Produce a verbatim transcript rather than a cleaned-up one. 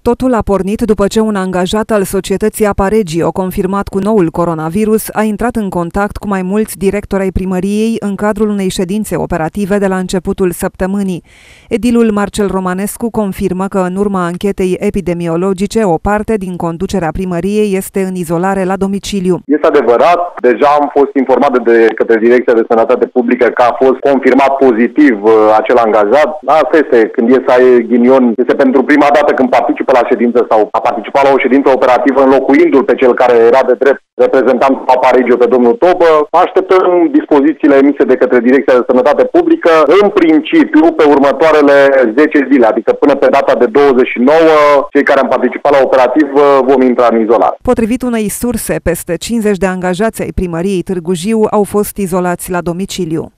Totul a pornit după ce un angajat al societății Aparegio, confirmat cu noul coronavirus, a intrat în contact cu mai mulți directori ai primăriei în cadrul unei ședințe operative de la începutul săptămânii. Edilul Marcel Romanescu confirmă că în urma anchetei epidemiologice, o parte din conducerea primăriei este în izolare la domiciliu. Este adevărat, deja am fost informat de către Direcția de Sănătate Publică că a fost confirmat pozitiv acel angajat. Asta este, când e să ai ghinion, este pentru prima dată când participă la ședință sau a participat la o ședință operativă înlocuindu-l pe cel care era de drept reprezentant Aparegio, pe domnul Tobă. Așteptăm dispozițiile emise de către Direcția de Sănătate Publică, în principiu pe următoarele zece zile, adică până pe data de douăzeci și nouă, cei care am participat la operativ vom intra în izolare. Potrivit unei surse, peste cincizeci de angajați ai primăriei Târgu Jiu au fost izolați la domiciliu.